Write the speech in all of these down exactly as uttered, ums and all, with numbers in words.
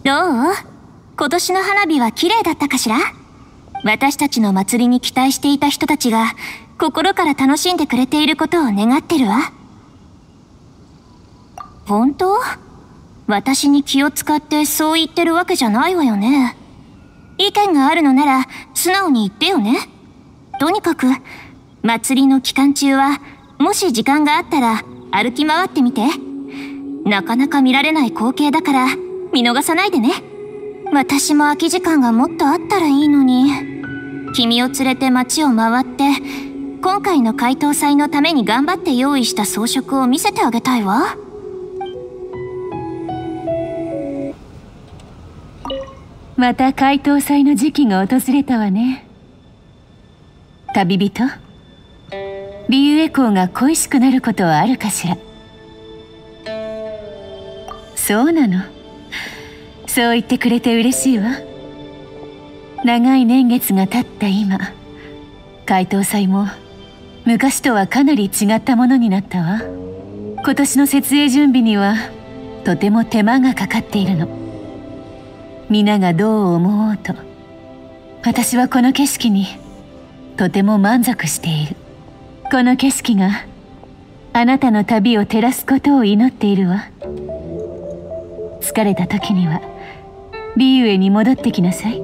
どう？今年の花火は綺麗だったかしら？私たちの祭りに期待していた人たちが心から楽しんでくれていることを願ってるわ。本当？私に気を使ってそう言ってるわけじゃないわよね。意見があるのなら素直に言ってよね。とにかく祭りの期間中はもし時間があったら歩き回ってみて。なかなか見られない光景だから見逃さないでね。私も空き時間がもっとあったらいいのに。君を連れて街を回って今回の解凍祭のために頑張って用意した装飾を見せてあげたいわ。 また解凍祭の時期が訪れたわね。旅人、リユエコーが恋しくなることはあるかしら。そうなの。そう言ってくれて嬉しいわ。長い年月が経った今、解凍祭も昔とはかなり違ったものになったわ。今年の設営準備にはとても手間がかかっているの。皆がどう思おうと、私はこの景色にとても満足している。この景色があなたの旅を照らすことを祈っているわ。疲れた時にはリユエに戻ってきなさい。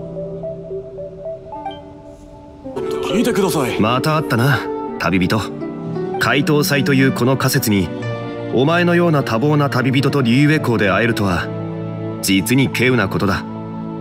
聞いてください。 また会ったな、旅人。解凍祭というこの仮説にお前のような多忙な旅人とリユエ港で会えるとは実に稀有なことだ。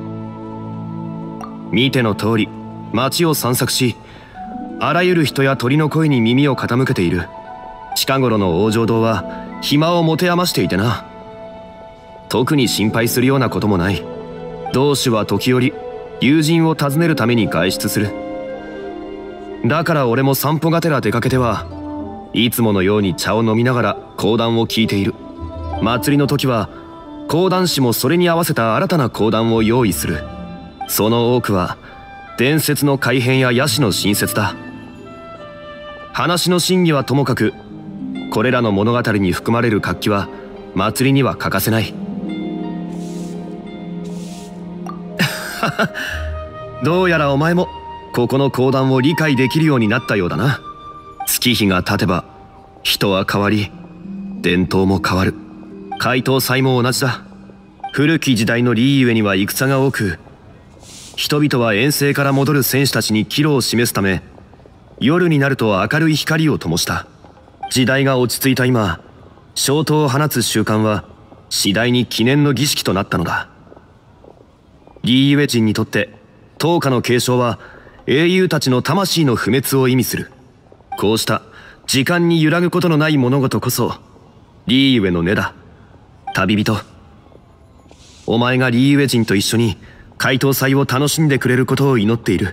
見ての通り街を散策し、あらゆる人や鳥の声に耳を傾けている。近頃の往生堂は暇を持て余していてな。特に心配するようなこともない。同志は時折友人を訪ねるために外出する。だから俺も散歩がてら出かけてはいつものように茶を飲みながら講談を聞いている。祭りの時は講談師もそれに合わせた新たな講談を用意する。その多くは伝説の改変や野史の新説だ。話の真偽はともかく、これらの物語に含まれる活気は祭りには欠かせない。どうやらお前もここの講談を理解できるようになったようだな。月日が経てば人は変わり、伝統も変わる。解凍祭も同じだ。古き時代のリーユエには戦が多く、人々は遠征から戻る戦士たちに帰路を示すため、夜になると明るい光を灯した。時代が落ち着いた今、消灯を放つ習慣は次第に記念の儀式となったのだ。リーユエ人にとって灯火の継承は英雄たちの魂の不滅を意味する。こうした時間に揺らぐことのない物事こそリーユエの根だ。旅人、お前がリーユエ人と一緒に解凍祭を楽しんでくれることを祈っている。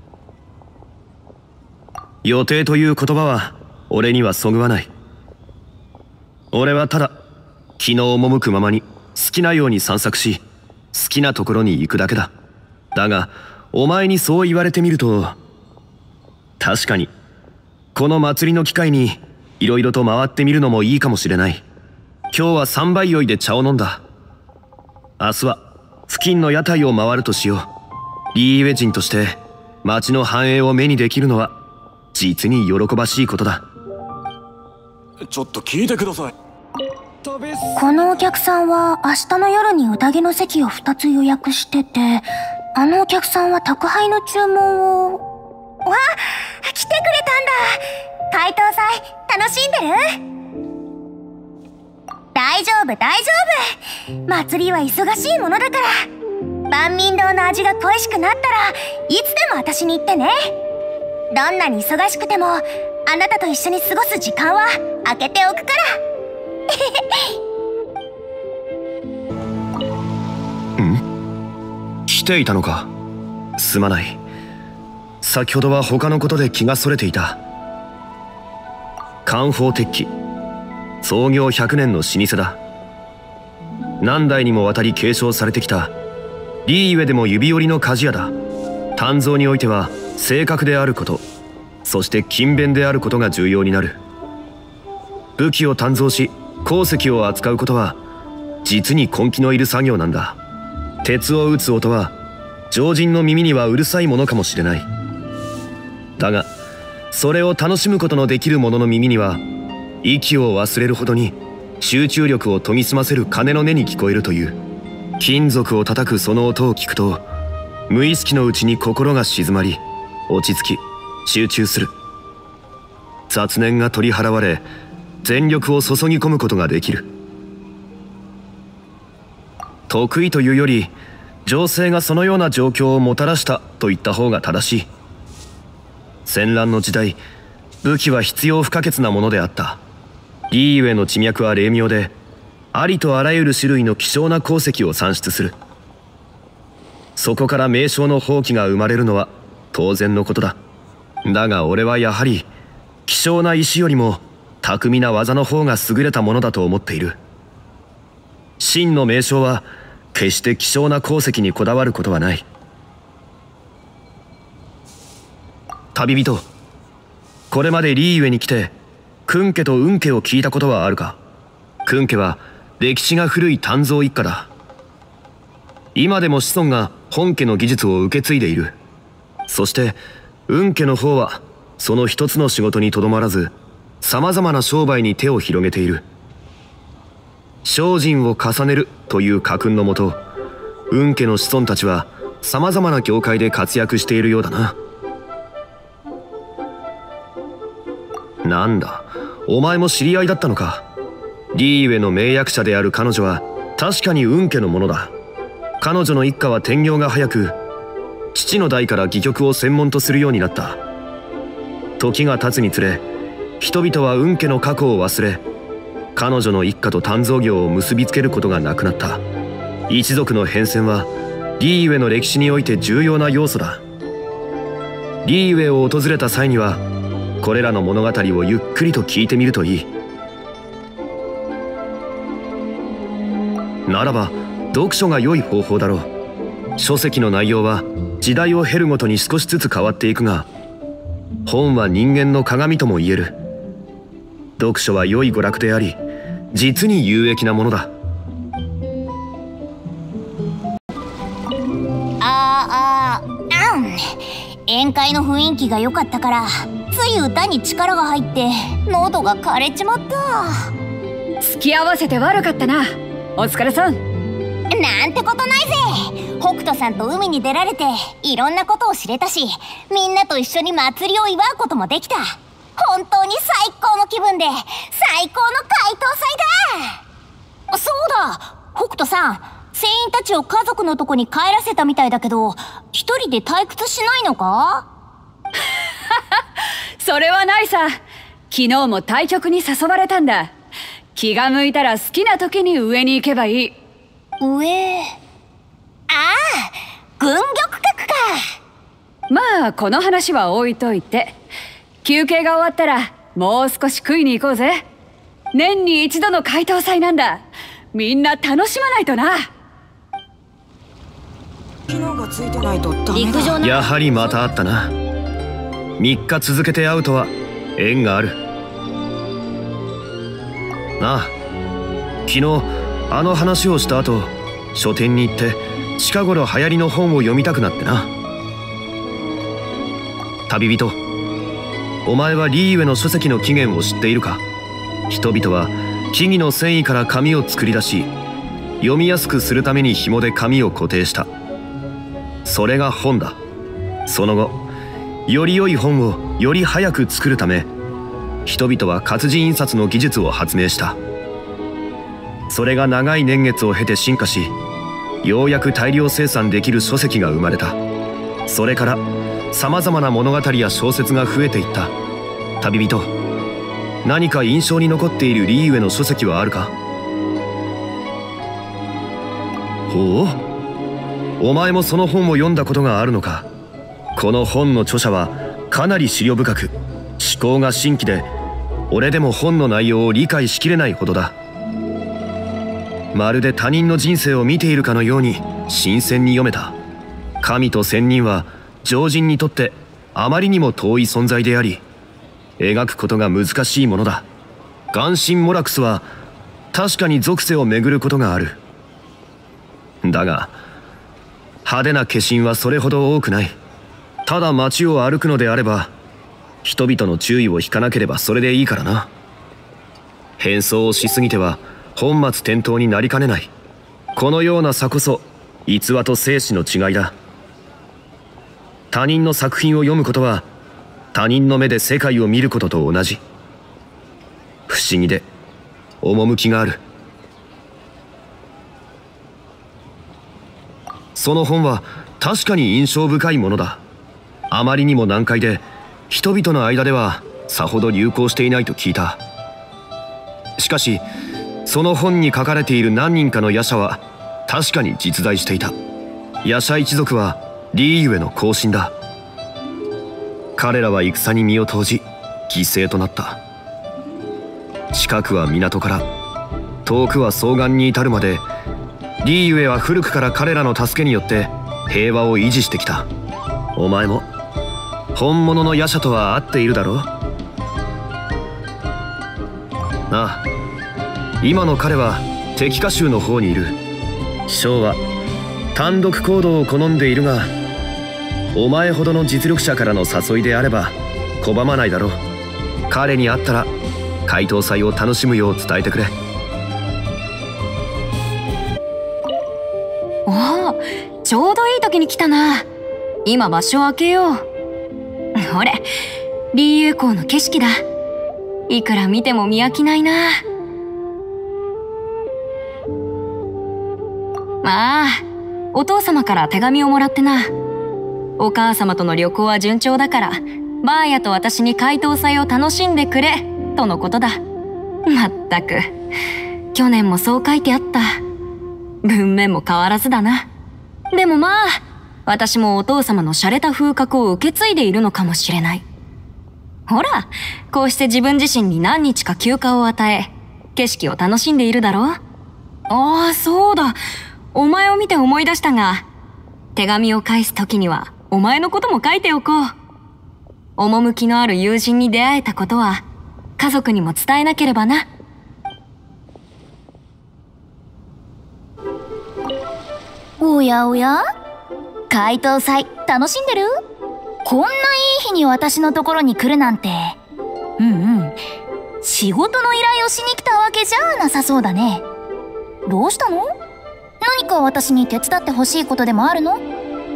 予定という言葉は俺にはそぐわない。俺はただ気の赴くままに好きなように散策し、好きなところに行くだけだ。だがお前にそう言われてみると、確かにこの祭りの機会にいろいろと回ってみるのもいいかもしれない。今日は三杯酔いで茶を飲んだ。明日は付近の屋台を回るとしよう。リーユエ人として町の繁栄を目にできるのは実に喜ばしいことだ。 ちょっと聞いてください。 このお客さんは明日の夜に宴の席をふたつ予約してて、あのお客さんは宅配の注文を。わあ、来てくれたんだ。解凍祭楽しんでる？大丈夫大丈夫。祭りは忙しいものだから。万民堂の味が恋しくなったらいつでも私に言ってね。どんなに忙しくてもあなたと一緒に過ごす時間は空けておくから。 ん？来ていたのか。すまない。先ほどは他のことで気がそれていた。カンフォー鉄器、創業ひゃくねんの老舗だ。何代にもわたり継承されてきたリーユエでも指折りの鍛冶屋だ。鍛造においては正確であること、そして勤勉であることが重要になる。武器を鍛造し鉱石を扱うことは実に根気のいる作業なんだ。 鉄を打つ音は常人の耳にはうるさいものかもしれない。だがそれを楽しむことのできる者の耳には息を忘れるほどに集中力を研ぎ澄ませる鐘の音に聞こえるという。金属を叩くその音を聞くと無意識のうちに心が静まり落ち着き集中する。雑念が取り払われ全力を注ぎ込むことができる。得意というより情勢がそのような状況をもたらしたと言った方が正しい。戦乱の時代、武器は必要不可欠なものであった。リーウェの地脈は霊妙でありとあらゆる種類の希少な鉱石を産出する。そこから名将の放棄が生まれるのは当然のことだ。だが俺はやはり希少な石よりも巧みな技の方が優れたものだと思っている。真の名将は決して希少な鉱石にこだわることはない。旅人、これまでリーウェに来て訓家と運家を聞いたことはあるか？訓家は歴史が古い鍛造一家だ。今でも子孫が本家の技術を受け継いでいる。そして運家の方はその一つの仕事にとどまらずさまざまな商売に手を広げている。精進を重ねるという家訓のもと、運家の子孫たちはさまざまな業界で活躍しているようだな。なんだ、お前も知り合いだったのか。リーウェの名役者である彼女は確かに運家のものだ。彼女の一家は転業が早く、父の代から戯曲を専門とするようになった。時が経つにつれ人々は運家の過去を忘れ、彼女の一家と鍛造業を結びつけることがなくなった。一族の変遷はリーウェの歴史において重要な要素だ。リーウェを訪れた際にはこれらの物語をゆっくりと聞いてみるといい。ならば読書が良い方法だろう。書籍の内容は時代を経るごとに少しずつ変わっていくが、本は人間の鏡とも言える。読書は良い娯楽であり実に有益なものだ。 ああ、うん。宴会の雰囲気が良かったからつい歌に力が入って喉が枯れちまった。 付き合わせて悪かったな。お疲れさん。 なんてことないぜ。北斗さんと海に出られていろんなことを知れたし、みんなと一緒に祭りを祝うこともできた。本当に最高の気分で最高の解凍祭だ。そうだ、北斗さん、船員たちを家族のとこに帰らせたみたいだけど、一人で退屈しないのか？ それはないさ。昨日も対局に誘われたんだ。気が向いたら好きな時に上に行けばいい。 上？ああ、軍玉閣か。 まあこの話は置いといて、休憩が終わったらもう少し食いに行こうぜ。年に一度の解凍祭なんだ。みんな楽しまないとな。 陸上のやはりまた会ったな。みっか続けて会うとは縁があるなあ。昨日あの話をした後、書店に行って近頃流行りの本を読みたくなってな。旅人、お前はリーウェの書籍の起源を知っているか？人々は木々の繊維から紙を作り出し、読みやすくするために紐で紙を固定した。それが本だ。その後より良い本をより早く作るため、人々は活字印刷の技術を発明した。それが長い年月を経て進化し、ようやく大量生産できる書籍が生まれた。それからさまざまな物語や小説が増えていった。旅人、何か印象に残っているリーウェの書籍はあるか？ほう、お前もその本を読んだことがあるのか。この本の著者はかなり思慮深く、思考が新規で、俺でも本の内容を理解しきれないほどだ。まるで他人の人生を見ているかのように新鮮に読めた。神と仙人は常人にとってあまりにも遠い存在であり、描くことが難しいものだ。眼神モラクスは確かに属性を巡ることがある。だが派手な化身はそれほど多くない。ただ街を歩くのであれば人々の注意を引かなければそれでいいからな。変装をしすぎては本末転倒になりかねない。このような差こそ逸話と生死の違いだ。他人の作品を読むことは他人の目で世界を見ることと同じ。不思議で趣がある。その本は確かに印象深いものだ。あまりにも難解で人々の間ではさほど流行していないと聞いた。しかしその本に書かれている何人かの夜叉は確かに実在していた。夜叉一族はリーユエの後進だ。彼らは戦に身を投じ犠牲となった。近くは港から遠くは双眼に至るまでリーユエは古くから彼らの助けによって平和を維持してきた。お前も本物の夜叉とは会っているだろう。ああ、今の彼は敵歌集の方にいる。将は単独行動を好んでいるがお前ほどの実力者からの誘いであれば拒まないだろう。彼に会ったら解答祭を楽しむよう伝えてくれ。 おお、ちょうどいい時に来たな。今場所を開けよう。ほれ、リーユー港の景色だ。いくら見ても見飽きないな。まあ、お父様から手紙をもらってな。お母様との旅行は順調だからバーヤと私に解答祭を楽しんでくれとのことだ。まったく去年もそう書いてあった。文面も変わらずだな。でもまあ私もお父様の洒落た風格を受け継いでいるのかもしれない。ほら、こうして自分自身に何日か休暇を与え景色を楽しんでいるだろう。ああ、そうだ、お前を見て思い出したが、手紙を返す時にはお前のことも書いておこう。趣のある友人に出会えたことは家族にも伝えなければな。 おやおや、解答祭楽しんでる？こんないい日に私のところに来るなんて。うんうん、仕事の依頼をしに来たわけじゃなさそうだね。どうしたの？何か私に手伝ってほしいことでもあるの？お、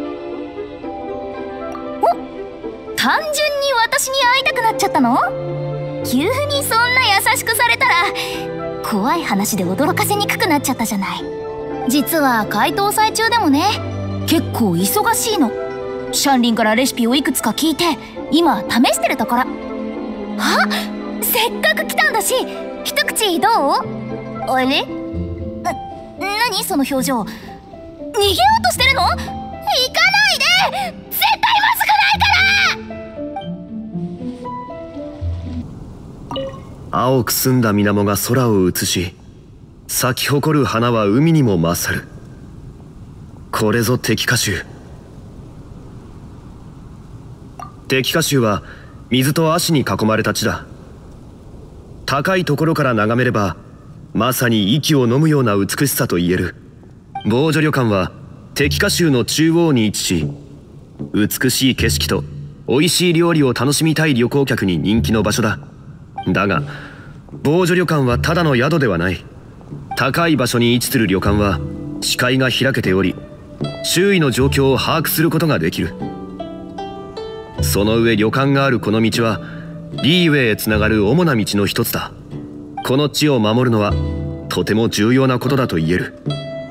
単純に私に会いたくなっちゃったの？急にそんな優しくされたら怖い話で驚かせにくくなっちゃったじゃない。実は解答祭中でもね、結構忙しいの。シャンリンからレシピをいくつか聞いて今試してるところ。あ、せっかく来たんだし一口どう？あれ？な、何その表情。逃げようとしてるの？行かないで！絶対まずくないから！ 青く澄んだ水面が空を映し、咲き誇る花は海にも勝る。これぞ敵歌集。敵歌集は水と足に囲まれた地だ。高いところから眺めればまさに息を飲むような美しさと言える。防除旅館は敵歌集の中央に位置し、美しい景色と美味しい料理を楽しみたい旅行客に人気の場所だ。だが防除旅館はただの宿ではない。高い場所に位置する旅館は視界が開けており、周囲の状況を把握することができる。その上旅館があるこの道はリーウェイへつながる主な道の一つだ。この地を守るのはとても重要なことだと言える。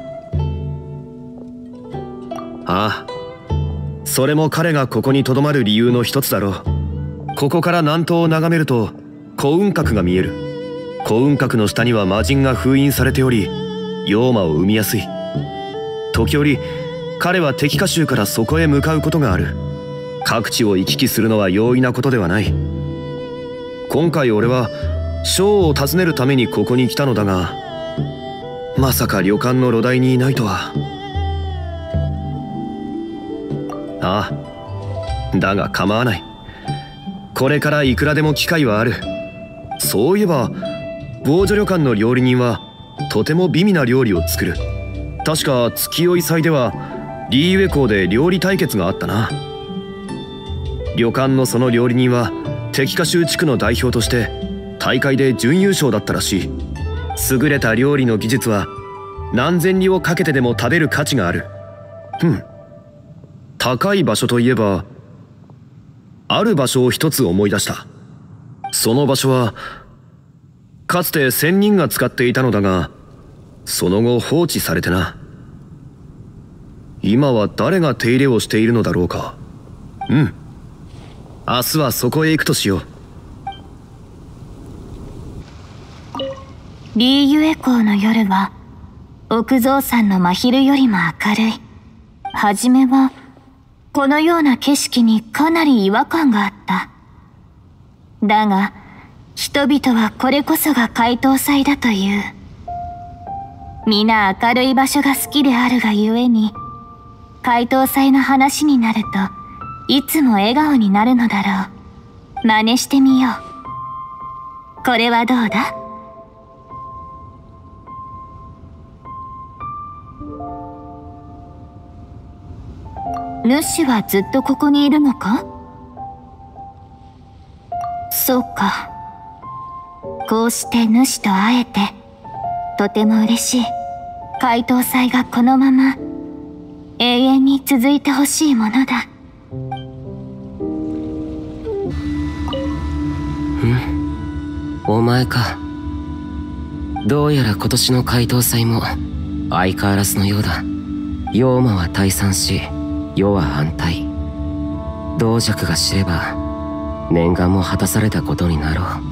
ああ、それも彼がここにとどまる理由の一つだろう。ここから南東を眺めると幸運閣が見える。幸運閣の下には魔人が封印されており、妖魔を生みやすい。時折彼は敵歌集からそこへ向かうことがある。各地を行き来するのは容易なことではない。今回俺はショーを訪ねるためにここに来たのだが、まさか旅館の炉台にいないとは。ああ、だが構わない。これからいくらでも機会はある。そういえば防除旅館の料理人はとても美味な料理を作る。確か月酔い祭ではリーユエ港で料理対決があったな。旅館のその料理人は敵歌州地区の代表として大会で準優勝だったらしい。優れた料理の技術は何千里をかけてでも食べる価値がある。ふん、高い場所といえばある場所を一つ思い出した。その場所はかつて仙人が使っていたのだが、その後放置されてな。今は誰が手入れをしているのだろうか。うん、明日はそこへ行くとしよう。 リーユエ港の夜は奥蔵さんの真昼よりも明るい。はじめはこのような景色にかなり違和感があった。だが人々はこれこそが開湯祭だという。皆明るい場所が好きであるがゆえに、開湯祭の話になるといつも笑顔になるのだろう。真似してみよう。これはどうだ？主はずっとここにいるのか？そうか。こうして主と会えてとても嬉しい。開湯祭がこのまま永遠に続いてほしいものだ。 ん？お前か。どうやら今年の開湯祭も相変わらずのようだ。妖魔は退散し、世は安泰。同弱が知れば念願も果たされたことになろう。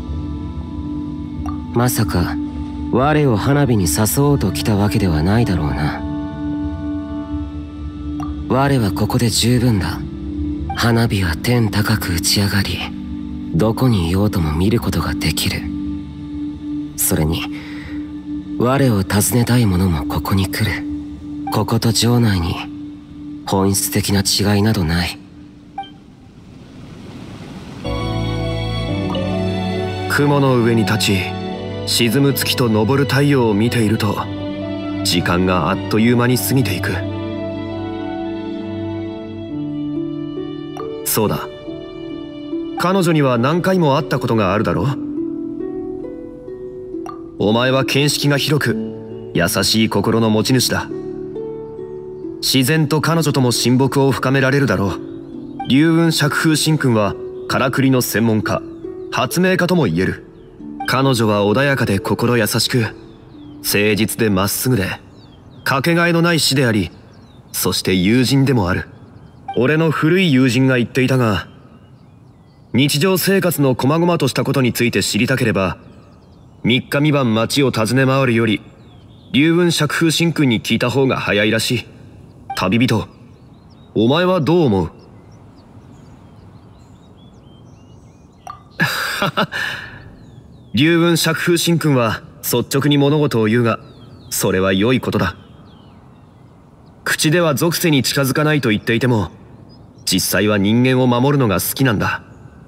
まさか我を花火に誘おうと来たわけではないだろうな。我はここで十分だ。花火は天高く打ち上がり、どこにいようとも見ることができる。それに我を訪ねたい者もここに来る。ここと城内に本質的な違いなどない。 雲の上に立ち沈む月と昇る太陽を見ていると、時間があっという間に過ぎていく。そうだ、彼女には何回も会ったことがあるだろう。お前は見識が広く優しい心の持ち主だ。自然と彼女とも親睦を深められるだろう。龍雲釈風神君はからくりの専門家、発明家とも言える。彼女は穏やかで心優しく、誠実でまっすぐで、かけがえのない師であり、そして友人でもある。俺の古い友人が言っていたが、日常生活の細々としたことについて知りたければ、三日三晩街を訪ね回るより、龍雲釈風神君に聞いた方が早いらしい。旅人、お前はどう思う？龍雲釈風神君は率直に物事を言うが、それは良いことだ。口では属性に近づかないと言っていても、実際は人間を守るのが好きなんだ。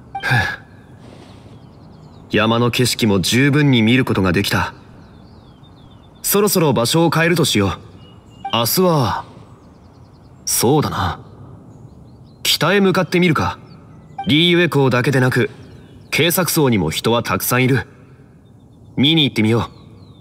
山の景色も十分に見ることができた。そろそろ場所を変えるとしよう。明日はそうだな、北へ向かってみるか。リーユエ港だけでなく警察層にも人はたくさんいる。見に行ってみよ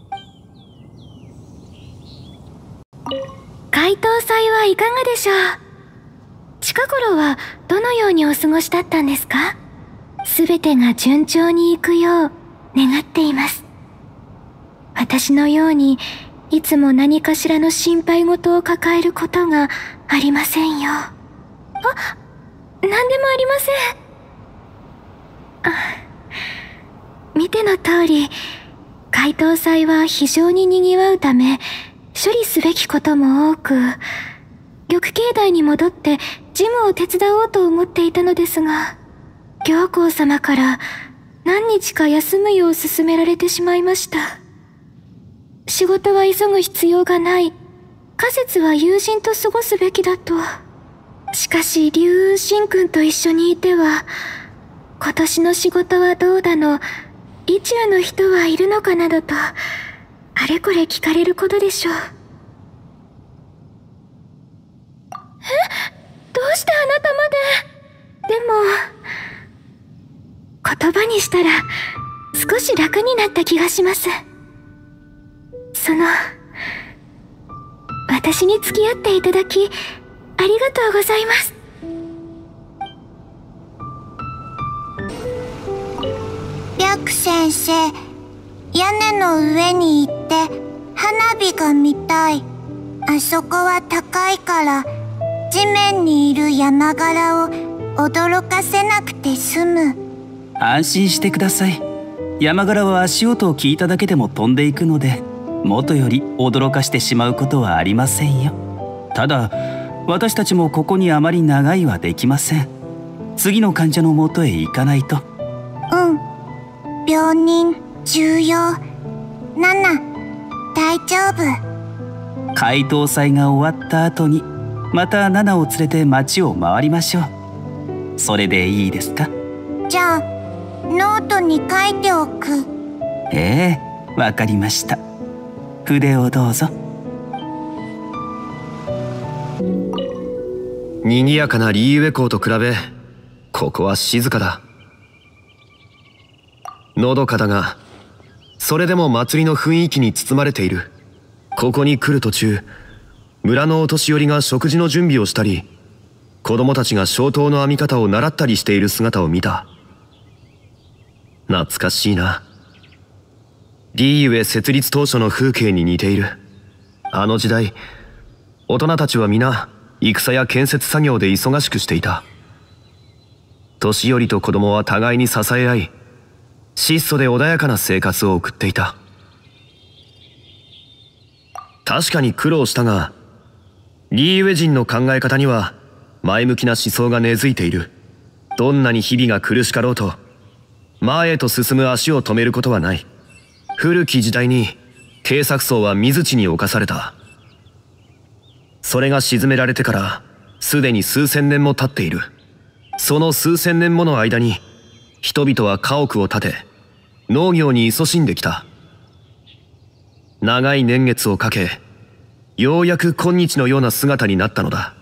う。開湯祭はいかがでしょう？近頃はどのようにお過ごしだったんですか？すべてが順調にいくよう願っています。私のようにいつも何かしらの心配事を抱えることがありませんよ。あ、何でもありません。あ、見ての通り、開湯祭は非常に賑わうため、処理すべきことも多く、玉境内に戻って事務を手伝おうと思っていたのですが、行幸様から何日か休むよう勧められてしまいました。仕事は急ぐ必要がない。仮説は友人と過ごすべきだと。しかし龍雲神君と一緒にいては、今年の仕事はどうだの、意中の人はいるのかなどと、あれこれ聞かれることでしょう。 言葉にしたら少し楽になった気がします。その、私に付き合っていただきありがとうございます。 白先生、屋根の上に行って花火が見たい。あそこは高いから地面にいる山柄を驚かせなくて済む。 安心してください。山柄は足音を聞いただけでも飛んでいくので、元より驚かしてしまうことはありませんよ。ただ私たちもここにあまり長いはできません。次の患者の元へ行かないと。 うん、病人重要。ナナ、大丈夫。 解凍祭が終わった後にまたナナを連れて町を回りましょう。それでいいですか？ じゃあノートに書いておく。 ええ、わかりました。筆をどうぞ。 賑やかなリーウェ港と比べ、ここは静かだ。のどかだが、それでも祭りの雰囲気に包まれている。ここに来る途中、村のお年寄りが食事の準備をしたり、子供たちが消灯の編み方を習ったりしている姿を見た。懐かしいな。リーウェ設立当初の風景に似ている。あの時代、大人たちは皆戦や建設作業で忙しくしていた。年寄りと子供は互いに支え合い、質素で穏やかな生活を送っていた。確かに苦労したが、リーウェ人の考え方には前向きな思想が根付いている。どんなに日々が苦しかろうと、前へと進む足を止めることはない。古き時代にケサクソは水地に侵された。それが沈められてからすでに数千年も経っている。その数千年もの間に人々は家屋を建て農業に勤しんできた。長い年月をかけ、ようやく今日のような姿になったのだ。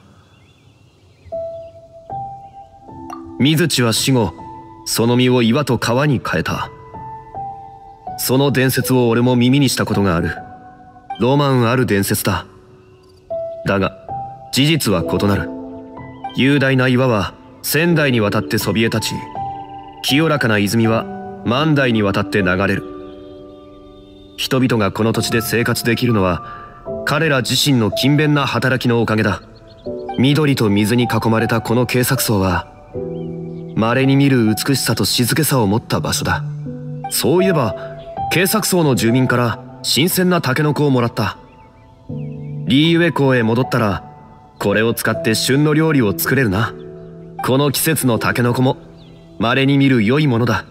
水地は死後、その実を岩と川に変えた。その伝説を俺も耳にしたことがある。ロマンある伝説だ。だが事実は異なる。雄大な岩は千代にわたってそびえ立ち、清らかな泉は万代にわたって流れる。人々がこの土地で生活できるのは彼ら自身の勤勉な働きのおかげだ。緑と水に囲まれたこのケサクソは稀に見る美しさと静けさを持った場所だ。そういえばケサクソの住民から新鮮なタケノコをもらった。リーウェ港へ戻ったらこれを使って旬の料理を作れるな。この季節のタケノコも稀に見る良いものだ。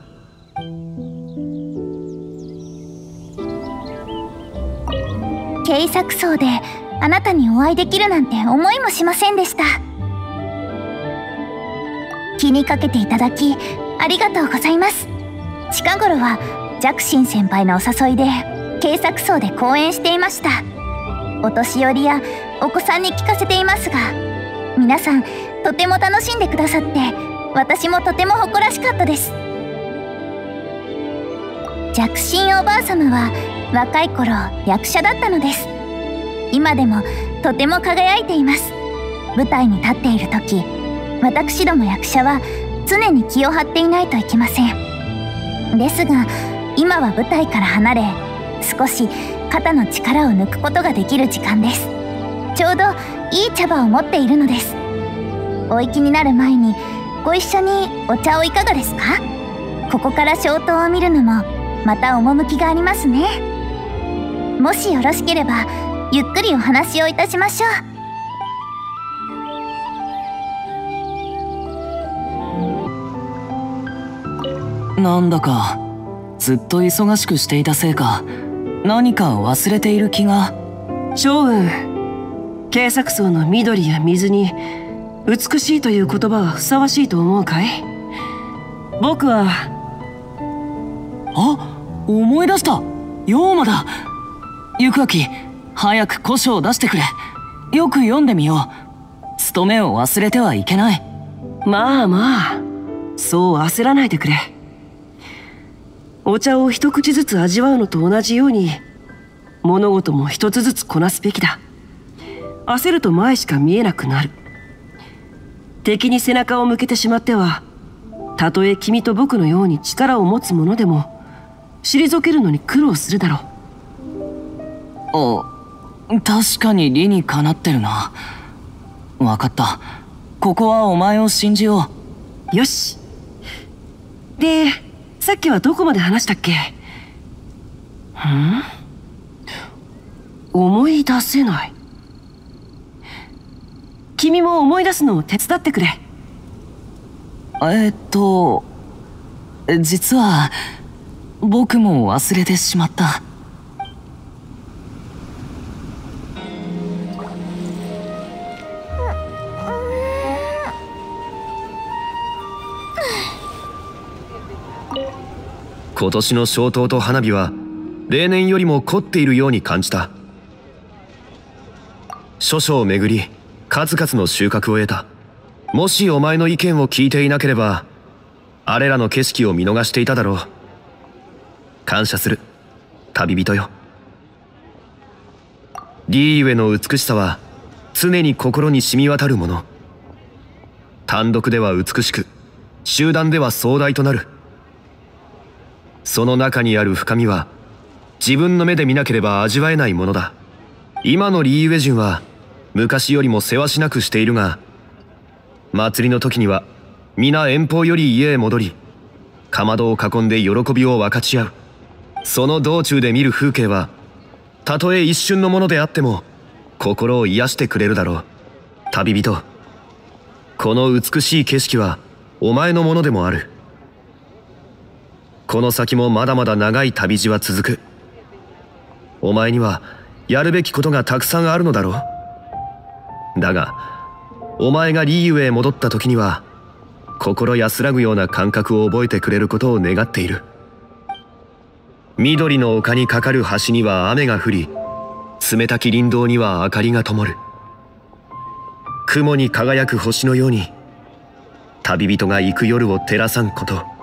ケイサクソウであなたにお会いできるなんて思いもしませんでした。気にかけていただきありがとうございます。近頃はジャクシン先輩のお誘いでケイサクソウで講演していました。お年寄りやお子さんに聞かせていますが、皆さんとても楽しんでくださって私もとても誇らしかったです。ジャクシンおばあ様は若い頃役者だったのです。今でもとても輝いています。舞台に立っている時、私ども役者は常に気を張っていないといけません。ですが今は舞台から離れ、少し肩の力を抜くことができる時間です。ちょうどいい茶葉を持っているのです。お行きになる前にご一緒にお茶をいかがですか？ここから消灯を見るのもまた趣がありますね。もしよろしければゆっくりお話をいたしましょう。なんだかずっと忙しくしていたせいか、何か忘れている気が。 将軍、ケイサクソウの緑や水に美しいという言葉はふさわしいと思うかい？僕は。 あ、思い出した。妖魔だ。ゆくあき、早く古書を出してくれ。よく読んでみよう。務めを忘れてはいけない。 まあまあ、そう焦らないでくれ。お茶を一口ずつ味わうのと同じように、物事も一つずつこなすべきだ。焦ると前しか見えなくなる。敵に背中を向けてしまっては、たとえ君と僕のように力を持つ者でも退けるのに苦労するだろう。あ、確かに理にかなってるな。わかった。ここはお前を信じよう。よし。で、さっきはどこまで話したっけ？ん？思い出せない。君も思い出すのを手伝ってくれ。 えっと実は僕も忘れてしまった。 今年の消灯と花火は例年よりも凝っているように感じた。諸々をめぐり数々の収穫を得た。もしお前の意見を聞いていなければあれらの景色を見逃していただろう。感謝する旅人よ。リーウェの美しさは常に心に染み渡るもの。単独では美しく集団では壮大となる。その中にある深みは自分の目で見なければ味わえないものだ。今のリーウェ人は昔よりもせわしなくしているが、祭りの時には皆遠方より家へ戻り、かまどを囲んで喜びを分かち合う。その道中で見る風景はたとえ一瞬のものであっても心を癒してくれるだろう。旅人、この美しい景色はお前のものでもある。この先もまだまだ長い旅路は続く。お前にはやるべきことがたくさんあるのだろう。だがお前がリーウェへ戻った時には心安らぐような感覚を覚えてくれることを願っている。緑の丘に架かる橋には雨が降り、冷たき林道には明かりが灯る。雲に輝く星のように旅人が行く夜を照らさんこと。